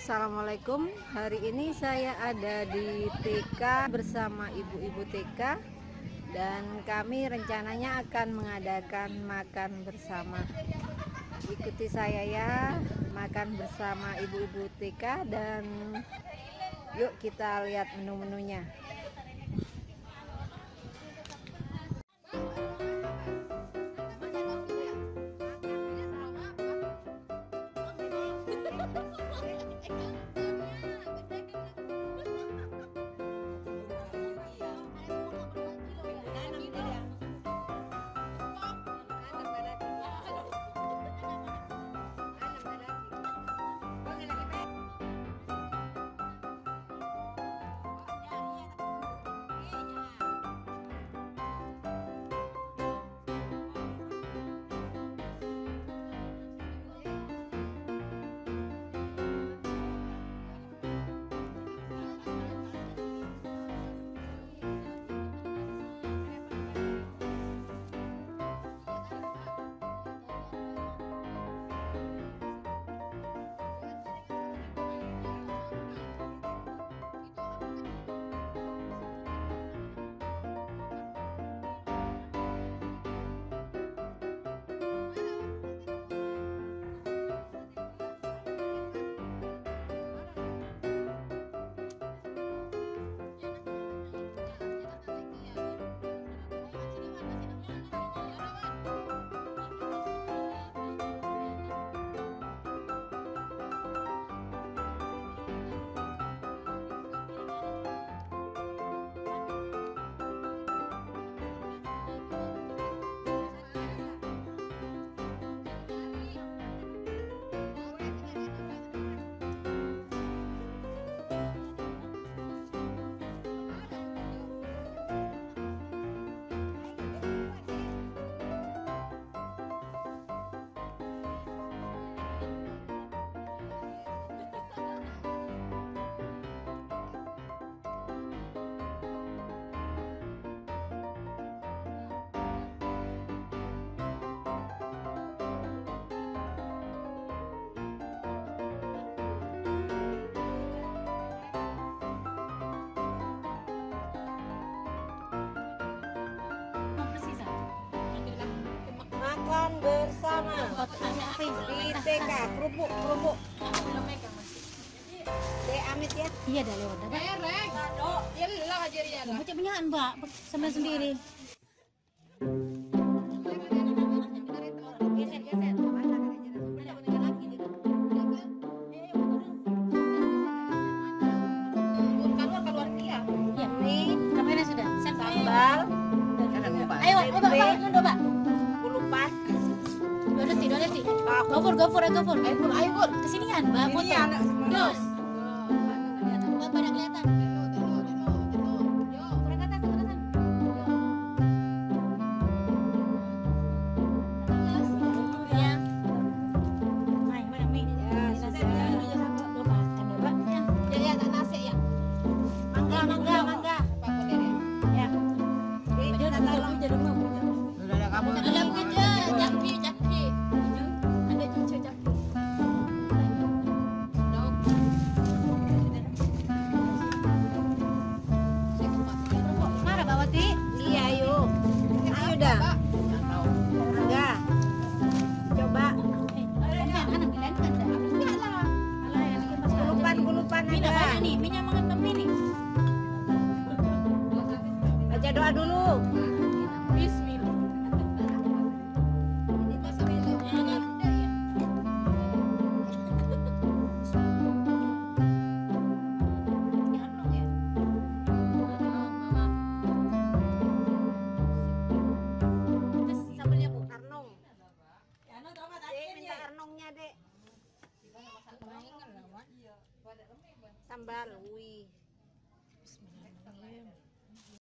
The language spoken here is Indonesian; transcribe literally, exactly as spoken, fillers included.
Assalamualaikum. Hari ini saya ada di T K bersama ibu-ibu T K dan kami rencananya akan mengadakan makan bersama. Ikuti saya ya, makan bersama ibu-ibu T K dan yuk kita lihat menu-menunya. Makan bersama di T K, kerupuk, kerupuk. Dek Amit ya? Iya dah lewat dah. Erek, dia lelah ajarnya. Baca penyahan mbak, sama sendiri. Keluar keluar dia. Ya, nih kamera sudah. Sambal. Ayo, ayo mbak, mbak, mbak, mbak. Kulupan. Dua detik, dua detik. Gofur, gofur, ayo gofur. Ayo gofur, ayo gofur. Kesinian mbak, foto. Dos. Mbak pada kelihatan. Baca doa dulu. Bismillah. Sambelnya Bu Karnong. Dek minta Karnongnya dek. Sambal, wih. Bismillahirrahmanirrahim.